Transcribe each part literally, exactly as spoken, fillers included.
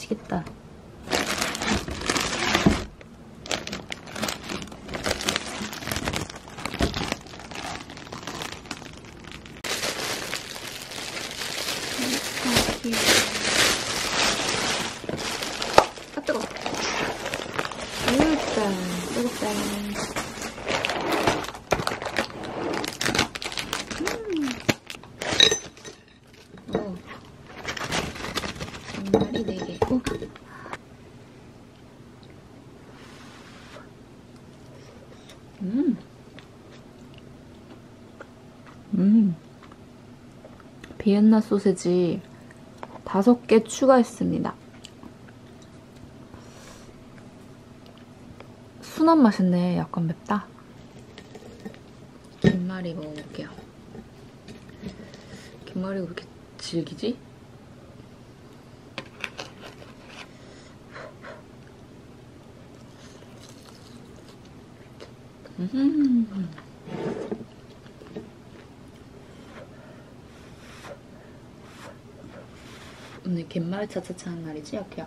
맛있겠다. 아, 뜨거워. 뜨겁다, 뜨겁다. 음. 오. 정말이 네 개. 오. 음. 음. 비엔나 소세지 다섯 개 추가했습니다. 순한 맛이네. 약간 맵다. 김말이 먹어볼게요. 김말이가 왜 이렇게 질기지? 음. 오늘 갯말 차차차 하는 날이지, 약이야?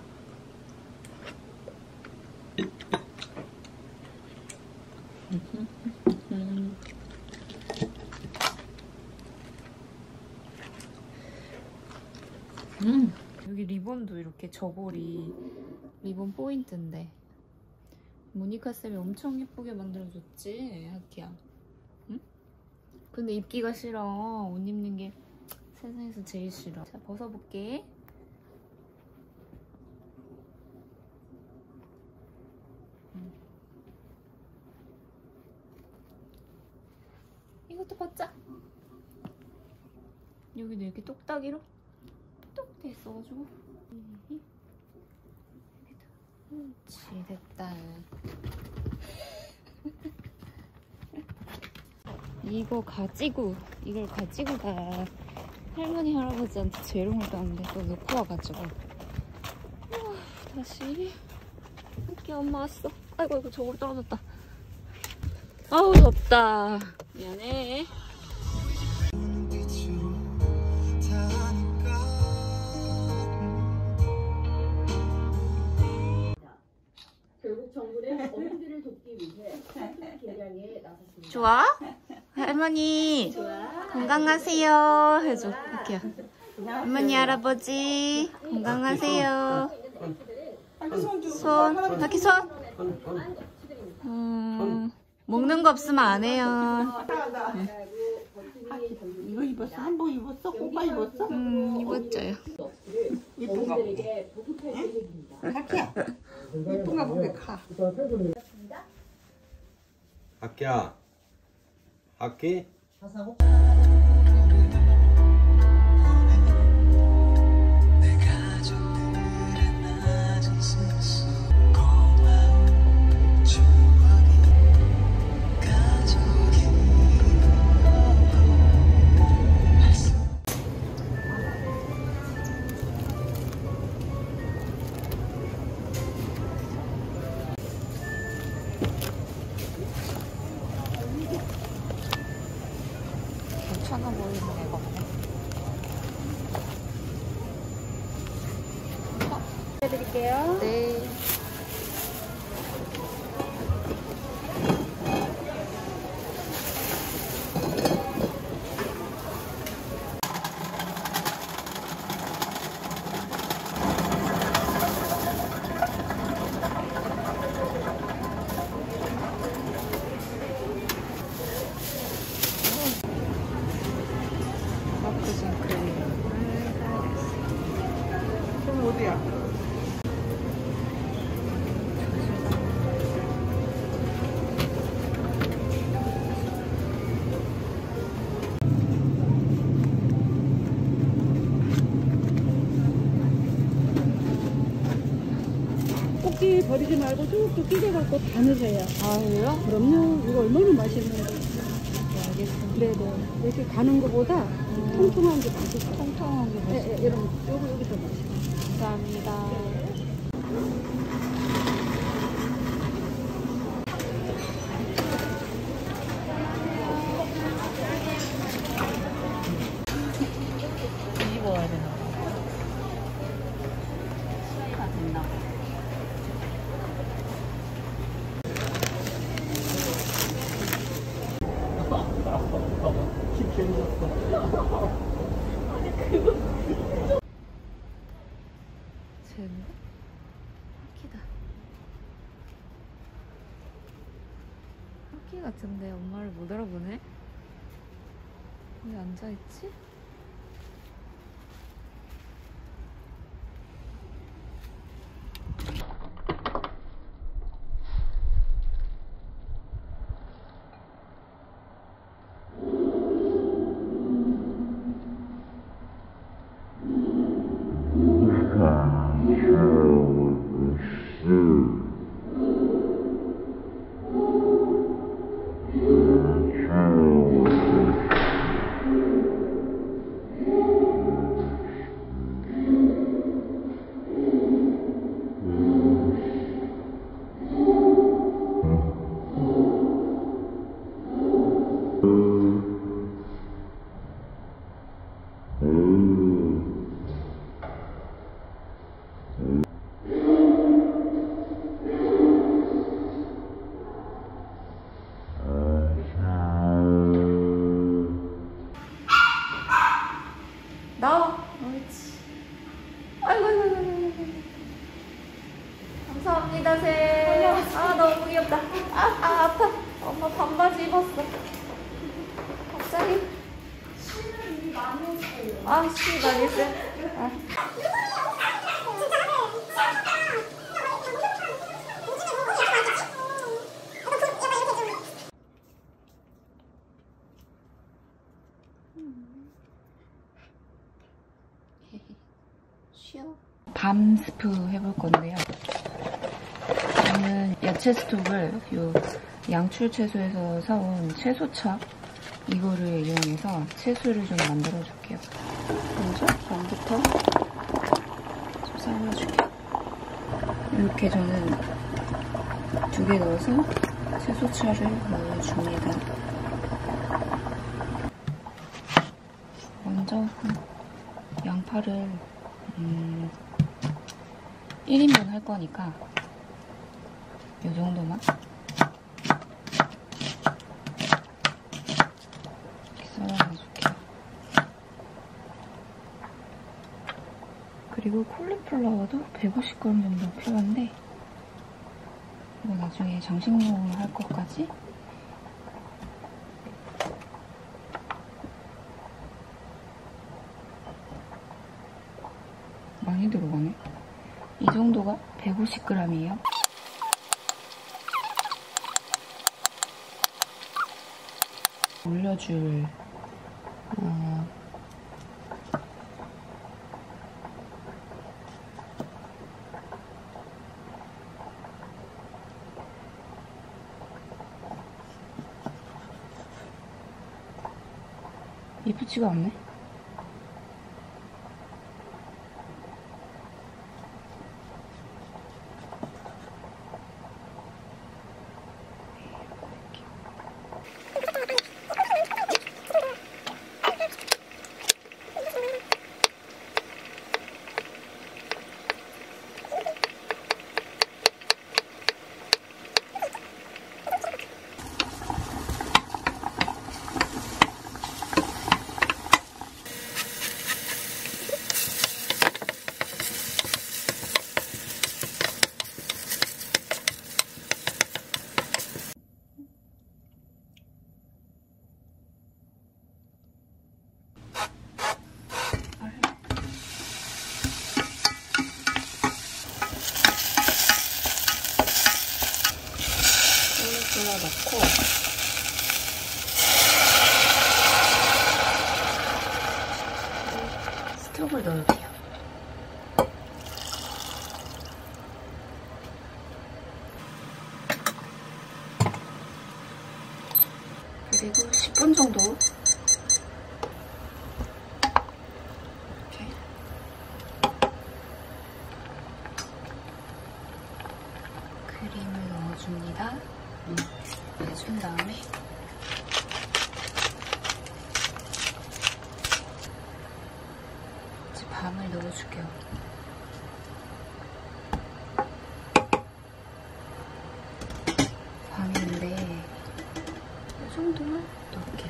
음. 여기 리본도 이렇게 저고리 리본 포인트인데 모니카 쌤이 엄청 예쁘게 만들어줬지, 하키야. 응? 근데 입기가 싫어. 옷 입는 게 세상에서 제일 싫어. 자, 벗어볼게. 응. 이것도 벗자. 여기도 이렇게 똑딱이로 똑 돼 있어가지고. 그렇지, 됐다. 이거 가지고 이걸 가지고 가. 할머니 할아버지한테 재롱을 떠는데 또 놓고 와가지고. 우와, 다시 이렇게 엄마 왔어. 아이고 아이고 저걸 떨어졌다. 아우 덥다. 미안해. 결국 정부는 어민들을 돕기 위해 상품 개량에 나섰습니다. 좋아? 할머니 좋아. 건강하세요 해줘. 이렇게요. 할머니 할아버지 건강하세요. 손, 하키 손. 음, 먹는 거 없으면 안 해요. 이거 입었어? 한복 입었어? 오빠 입었어? 음, 입었죠요. 이쁜가 보게. 하키야. 이쁜가 보게 가. 하키야. 하키? 괜찮아 보이는 애가 없네. 해드릴게요. 네. 그럼 어디야? 꽃게 버리지 말고 쭉쭉 끼겨갖고 다 넣으세요. 아, 그래요? 그럼요. 이거 얼마나 맛있는데. 네, 알겠습니다. 네네. 이렇게 가는 것보다 음. 통통한 게 맛있어. 통통한 게 예, 맛있어. 예, 여러분, 여기, 여기 더 맛있어. 감사합니다. 뒤집어야 되나? 쟤인가? 하키다. 하키 같은데 엄마를 못 알아보네? 왜 앉아있지? 나와. 옳지. 아이고, 아이고, 아이고, 아이고. 감사합니다, 새. 아, 너무 귀엽다. 아, 아, 아파. 엄마 반바지 입었어. 갑자기. 아, 씨, 많이 했어요. 아. 쉬어. 밤 스프 해볼 건데요. 저는 야채 스톡을 요 양출 채소에서 사온 채소차 이거를 이용해서 채소를 좀 만들어 줄게요. 먼저 밤부터 좀 삶아줄게요. 이렇게 저는 두 개 넣어서 채소차를 넣어줍니다. 먼저 양파를 음, 일 인분 할 거니까 이 정도만 이렇게 썰어줄게요. 그리고 콜리플라워도 백오십 그램 정도 필요한데 이거 나중에 장식용을 할 것까지 많이 들어가네. 이 정도가 백오십 그램이에요. 올려줄 어, 예쁘지가 않네. 넣고 스톡을 넣을게요. 그리고 십 분 정도 이렇게 크림을 넣어줍니다. 해준 다음에 이제 밤을 넣어줄게요. 밤인데 이 정도만 넣을게요.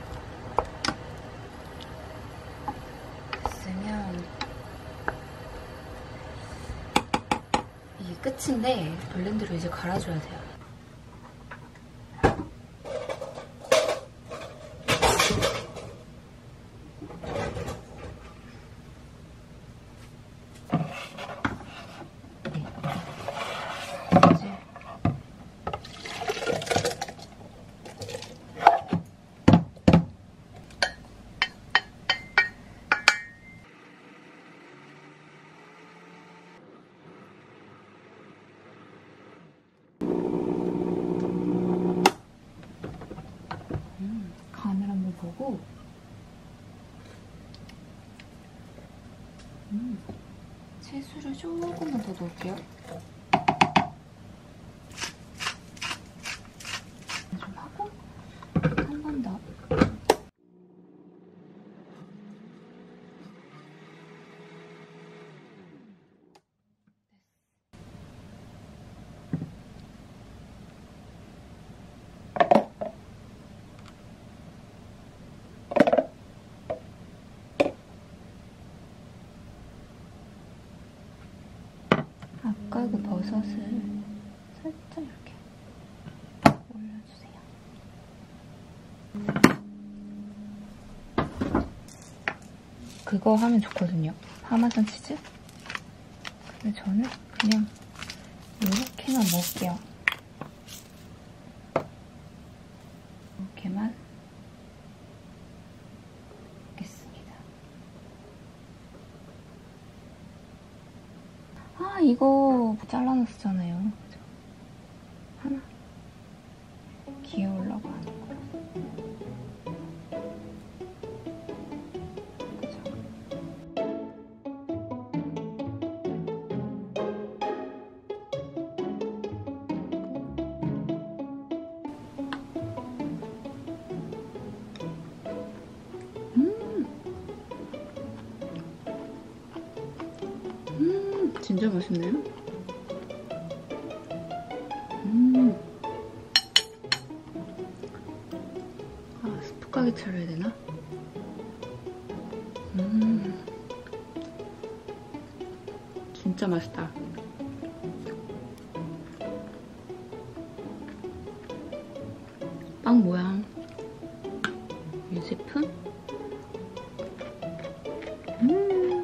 됐으면 끝인데 블렌드로 이제 갈아줘야 돼요. 간을 한번 보고 음, 채수를 조금만 더 넣을게요. 좀 하고 한 번 더. 아까 그 버섯을 살짝 이렇게 올려주세요. 그거 하면 좋거든요. 파마산 치즈? 근데 저는 그냥 이렇게만 먹을게요. 이렇게만 먹겠습니다. 아, 이거 잘라놨었잖아요. 그죠? 하나 귀여우려고 하는 거. 그죠? 음, 음, 진짜 맛있네요. 음. 아, 스프가게 차려야 되나? 음. 진짜 맛있다. 빵 모양 유제품? 음.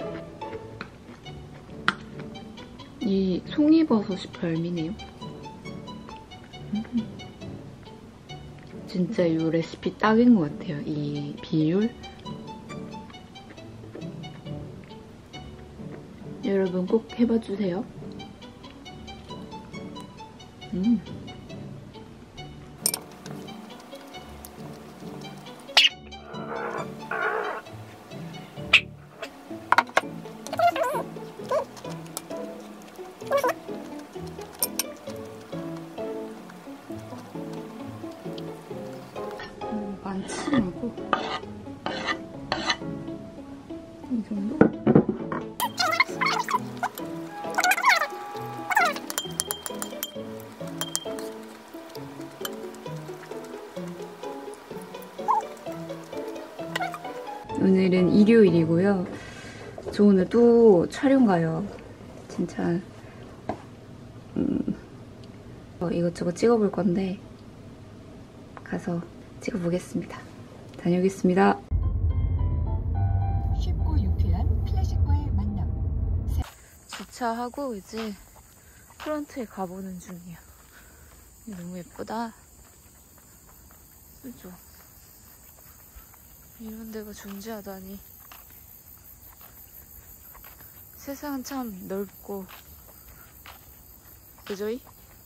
이 송이버섯이 별미네요. 음. 진짜 이 레시피 딱인 것 같아요. 이 비율. 여러분 꼭 해봐주세요. 음. 음, 많지 말고 이 정도? 오늘은 일요일이고요. 저 오늘 또 촬영 가요. 진짜 음, 어, 이것저것 찍어볼 건데 가서 찍어보겠습니다. 다녀오겠습니다. 쉽고 유쾌한 클래식과의 만남. 주차하고 이제 프런트에 가보는 중이야. 너무 예쁘다. 그죠? 이런 데가 존재하다니. 세상은 참 넓고, 그죠이?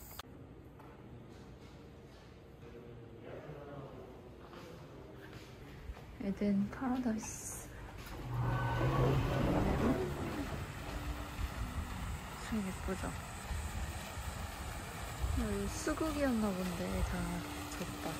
에덴 파라다이스. 참 예쁘죠? 여기 수국이었나 본데 다 졌다.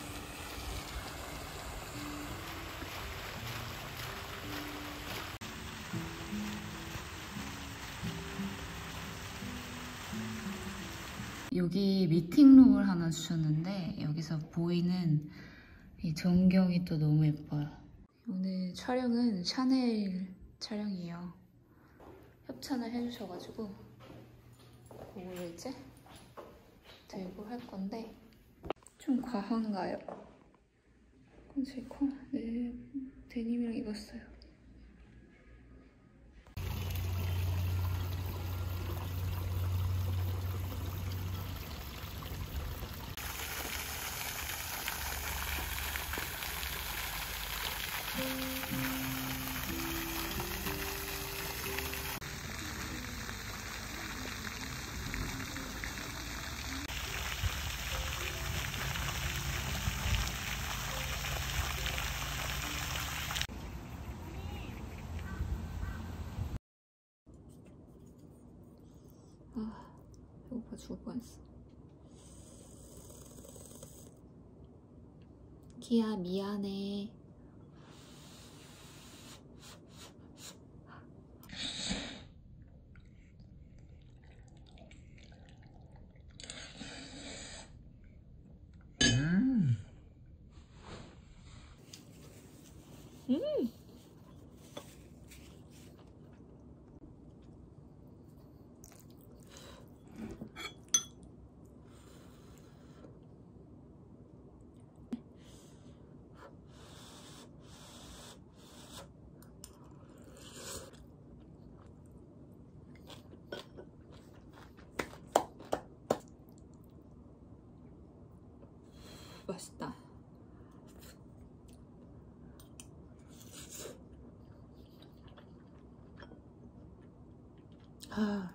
여기 미팅룸을 하나 주셨는데 여기서 보이는 이 전경이 또 너무 예뻐요. 오늘 촬영은 샤넬 촬영이에요. 협찬을 해주셔가지고 그거를 이제 들고 할 건데 좀 과한가요? 컨실커? 네, 데님이랑 입었어요. 아, 배고파 죽을 뻔했어. 키야 미안해. 음. 음. 맛있다. 아.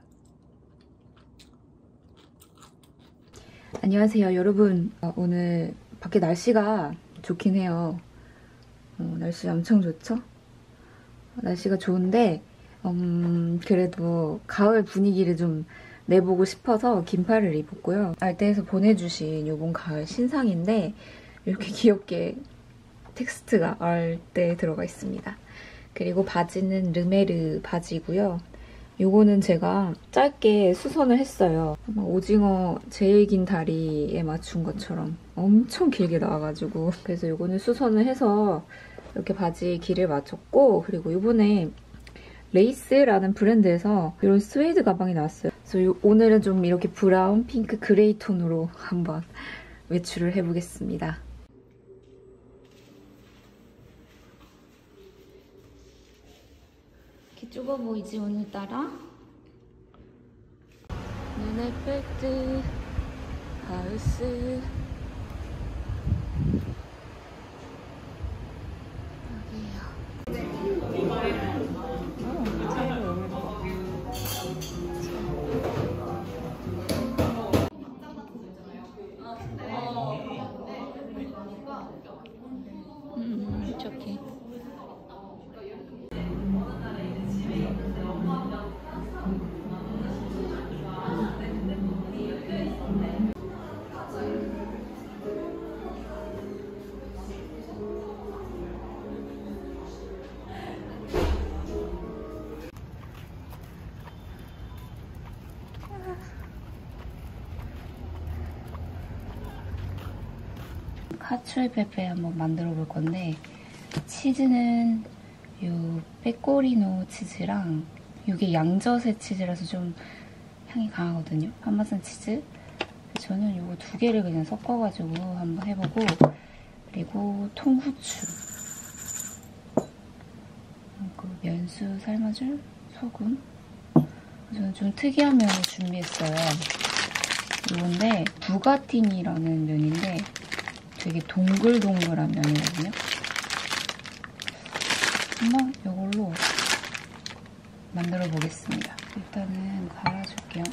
안녕하세요 여러분. 어, 오늘 밖에 날씨가 좋긴 해요. 어, 날씨 엄청 좋죠? 날씨가 좋은데 음, 그래도 가을 분위기를 좀 내보고 싶어서 긴팔을 입었고요. 알떼에서 보내주신 요번 가을 신상인데 이렇게 귀엽게 텍스트가 알떼에 들어가 있습니다. 그리고 바지는 르메르 바지고요. 요거는 제가 짧게 수선을 했어요. 오징어 제일 긴 다리에 맞춘 것처럼 엄청 길게 나와가지고 그래서 요거는 수선을 해서 이렇게 바지 길을 맞췄고, 그리고 요번에 레이스라는 브랜드에서 이런 스웨이드 가방이 나왔어요. 그래서 요, 오늘은 좀 이렇게 브라운, 핑크, 그레이 톤으로 한번 외출을 해보겠습니다. 이렇게 좁아 보이지 오늘따라? 눈에 뺄듯 하우스 음, 좋게. 카츄에페페 한번 만들어 볼 건데, 치즈는 요 빼꼬리노 치즈랑 이게 양젓의 치즈라서 좀 향이 강하거든요. 파마산 치즈. 저는 요거 두 개를 그냥 섞어가지고 한번 해보고, 그리고 통후추, 그리고 면수 삶아줄 소금. 저는 좀 특이한 면을 준비했어요. 이건데 부가티니라는 면인데 되게 동글동글한 면이거든요. 한번 이걸로 만들어 보겠습니다. 일단은 갈아줄게요.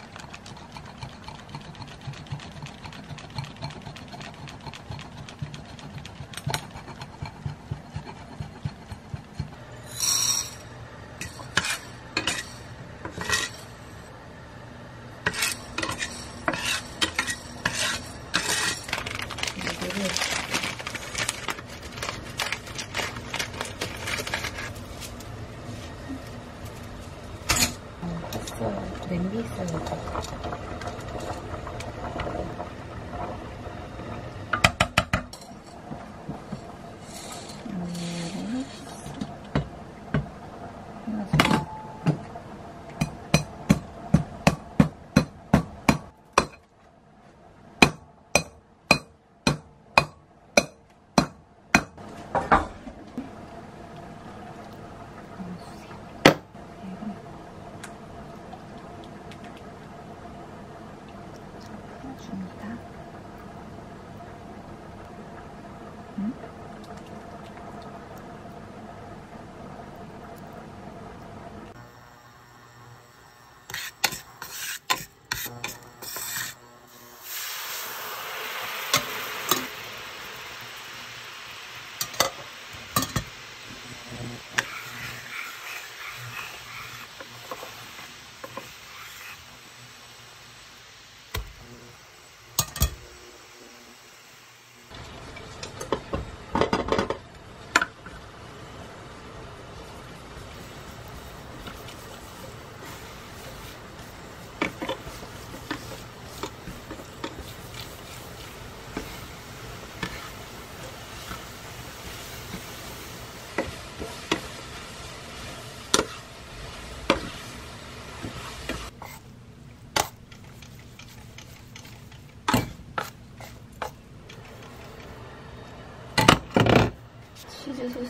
냄비 있어요.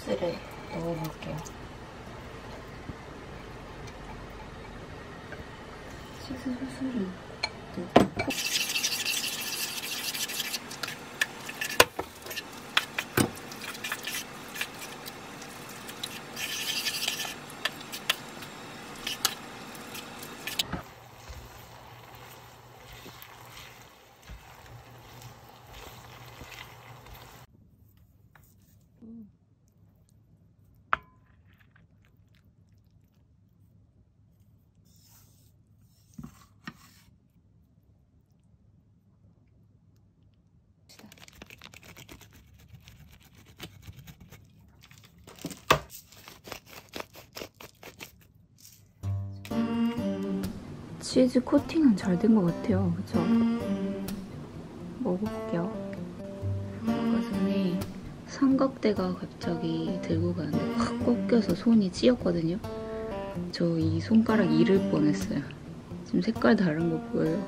소스를 넣어볼게요. 치즈 소스를 넣고 치즈 코팅은 잘 된 것 같아요. 그쵸? 먹어볼게요. 아까 전에 삼각대가 갑자기 들고 가는데 확 꺾여서 손이 찌었거든요. 저 이 손가락 잃을 뻔했어요. 지금 색깔 다른 거 보여요?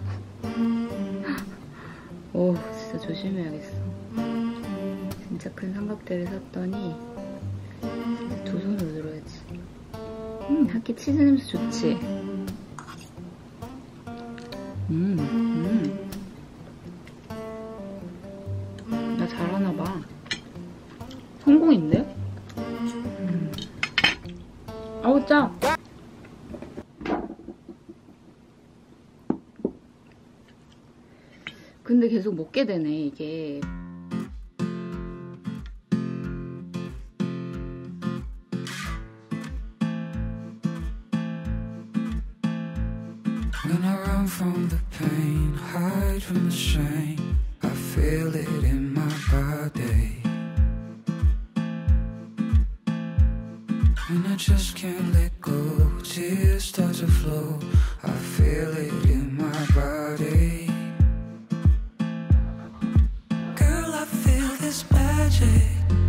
오, 진짜 조심해야겠어. 진짜 큰 삼각대를 샀더니 진짜 두 손으로 들어야지. 음, 하키 치즈 냄새 좋지? 음, 음. 나 잘하나봐. 성공인데? 음. 아우, 짜! 근데 계속 먹게 되네, 이게. When I run from the pain, hide from the shame, I feel it in my body. When I just can't let go, tears start to flow, I feel it in my body. Girl, I feel this magic,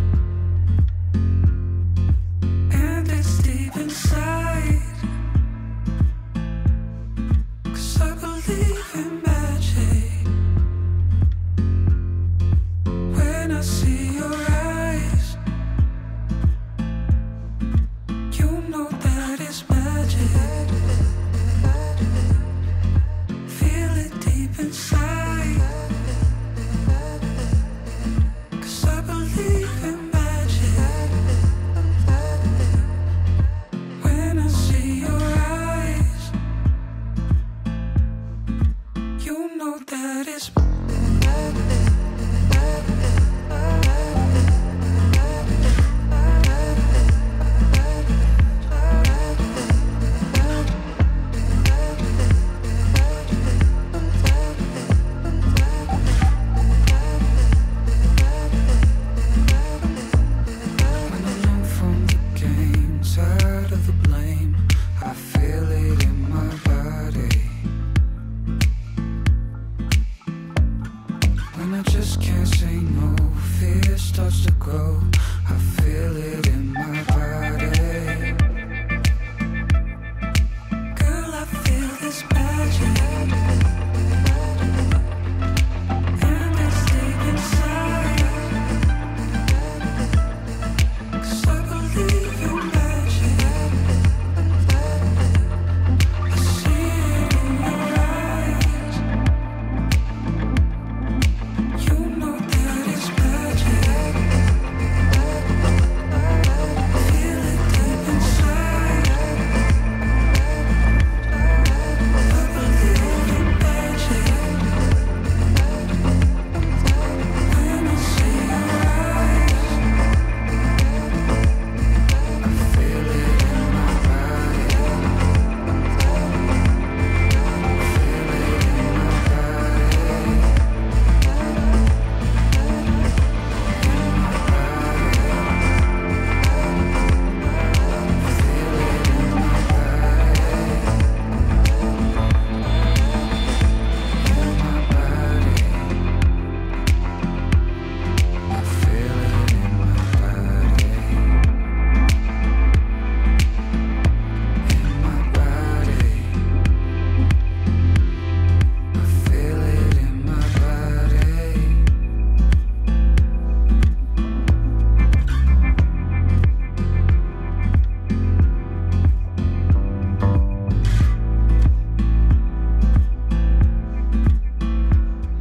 and it's deep inside. I believe in magic. When I see your eyes, you know that it's magic. Feel it deep inside, 'cause I believe in magic. When I see your eyes, you know that it's when I run from the game, tired of the blame, I feel